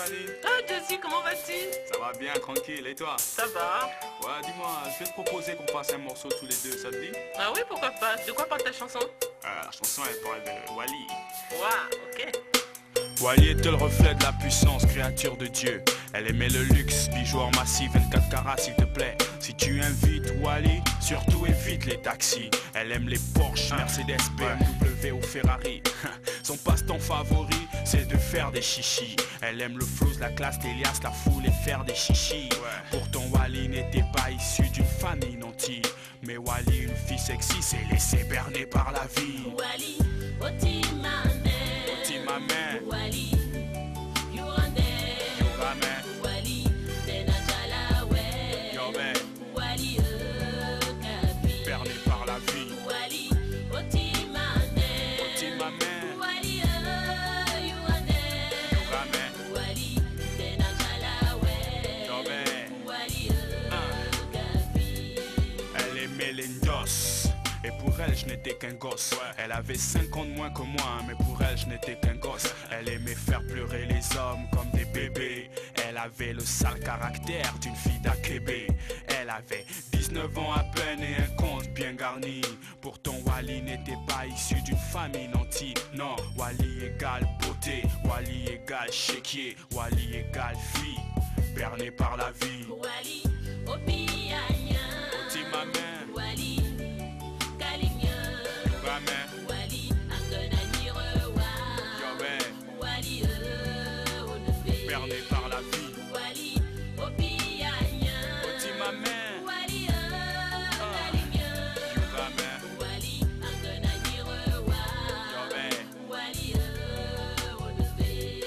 Stéphanie. Ah, Josie, comment vas-tu? Ça va bien, tranquille, et toi? Ça va. Ouais, dis-moi, je vais te proposer qu'on fasse un morceau tous les deux, ça te dit? Ah oui, pourquoi pas? De quoi parle ta chanson? La chanson, elle parle de Wally. Waouh, ok. Wally était le reflet de la puissance, créature de Dieu. Elle aimait le luxe, bijoux or massif, 24 carats s'il te plaît. Si tu invites Wally, surtout évite les taxis. Elle aime les Porsche, Mercedes, BMW ou Ferrari. Son passe-temps favori, c'est de faire des chichis. Elle aime le flow, la classe, l'Elias, la foule et faire des chichis. Pourtant Wally n'était pas issu d'une famille nantie. Mais Wally, une fille sexy, s'est laissée berner par la vie. Wally, oti mame, Oti mame, Wally, you run there. you ramen, Wally, tena jala we. yo man, Wally, kapi. berné par la vie. Wally, oti mame, Oti mame, Wally, you run there. you ramen, Wally, tena jala we. yo man. Wally, kapi. Elle aimait les noces. Et pour elle, je n'étais qu'un gosse. Elle avait 5 ans de moins que moi, mais pour elle, je n'étais qu'un gosse. Elle aimait faire pleurer les hommes comme des bébés. Elle avait le sale caractère d'une fille d'Akébé. Elle avait 19 ans à peine et un compte bien garni. Pourtant, Wally n'était pas issu d'une famille nantie. Non, Wally égale beauté, Wally égale chéquier, Wally égale fille, bernée par la vie. Wally, opianya. Oti ma main, Wally, kaligna. ramen, Wally, angana nirewa. yo man, Wally, onefe. berné par la vie. Wally, opianya. Oti ma main, Wally, kaligna. you ramen, Wally, angana nirewa. yo man. Wally, onefe.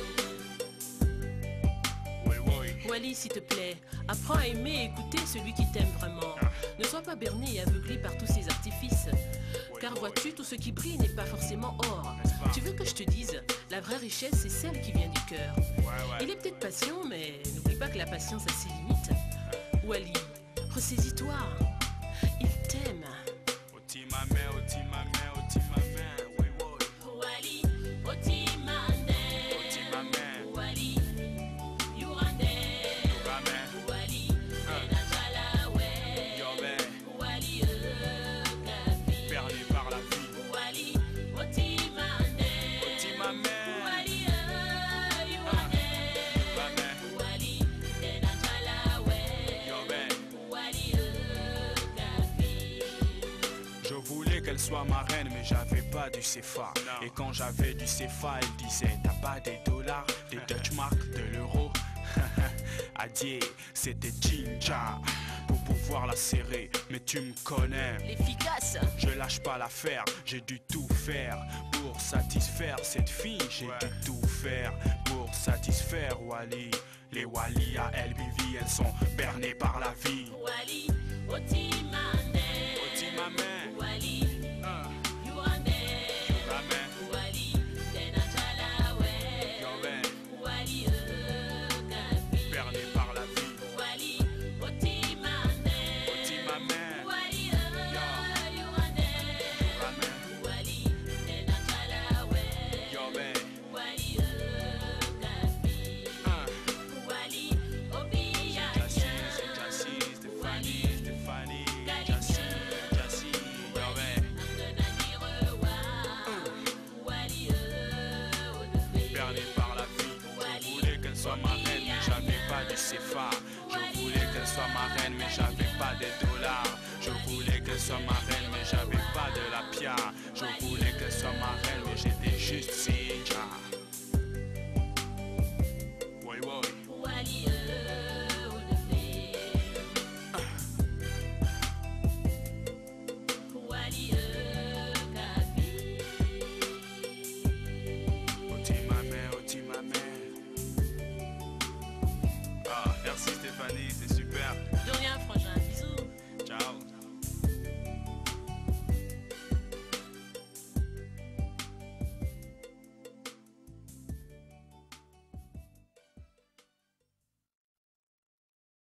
Oui, oui. Wally, s'il te plaît, apprends à aimer et écouter celui qui t'aime vraiment. Ne sois pas berné et aveuglé par tous ces artifices. Car vois-tu, tout ce qui brille n'est pas forcément or. Tu veux que je te dise, la vraie richesse, c'est celle qui vient du cœur. Il est peut-être patient, mais n'oublie pas que la patience a ses limites. Wally, ressaisis-toi. Il t'aime. Oti ma main, oti ma main, oti ma main. Oui, oui. Wally, otimane. Oti ma main, Wally, you run there. you ramen, Wally, tena jala we. yo man, Wally, kapi. berné par la vie. Wally, otimane. Oti ma main, Wally, you run there. you ramen, Wally, tena jala we. yo man. Wally, kapi. Je voulais qu'elle soit ma reine, mais j'avais pas du CFA. Et quand j'avais du CFA, elle disait t'as pas des dollars, des Dutch marks, de l'euro. Adieu, c'était Jinja pour pouvoir la serrer. Mais tu me connais, L'efficace. je lâche pas l'affaire. J'ai dû tout faire pour satisfaire cette fille. J'ai dû tout faire pour satisfaire Wally. Les Wally à LBV, elles sont bernées par la vie. Wally, otimane. Oti ma main, Wally, you run there. ramen, Wally, tena jala we. yo man, Wally, kapi. berné par la vie. Wally, otimane. Oti ma main, Wally, you run there. ramen, Wally, tena jala we. yo man. Wally, kapi. Wally, opianya. Jassy, Stéphanie, Jassy, Jassy, yo man. Angana nirewa. Wally, onefe. Berné par la vie. Je voulais qu'elle soit ma reine, mais j'avais pas du CFA. Je voulais qu'elle soit ma reine, mais j'avais pas des dollars. Je voulais qu'elle soit ma